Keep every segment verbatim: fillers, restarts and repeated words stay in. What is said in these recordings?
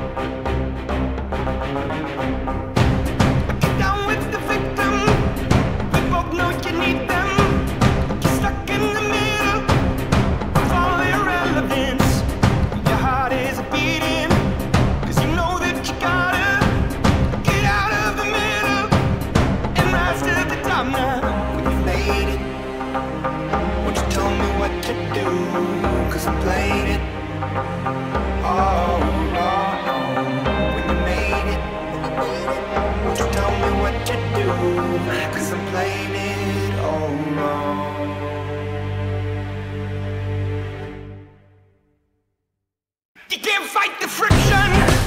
Get down with the victim. We both know you need them. You're stuck in the middle of all irrelevance. Your heart is beating, 'cause you know that you gotta get out of the middle and rise to the top now. When you made it, won't you tell me what to do? 'Cause I played it all wrong. When you made it, won't you tell me what to do? 'Cause I'm playing it all wrong. You can't fight the friction.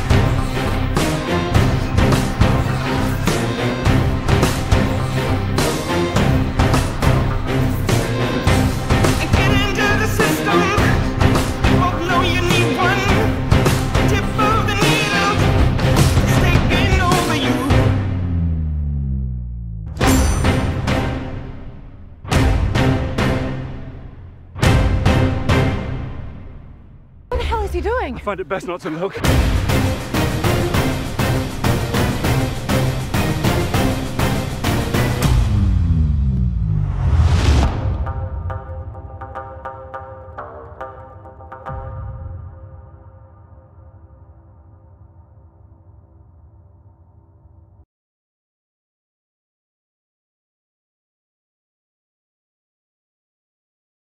And get into the system. You both know you need one. Tip of the needle is taking over you. What the hell is he doing? I find it best not to look.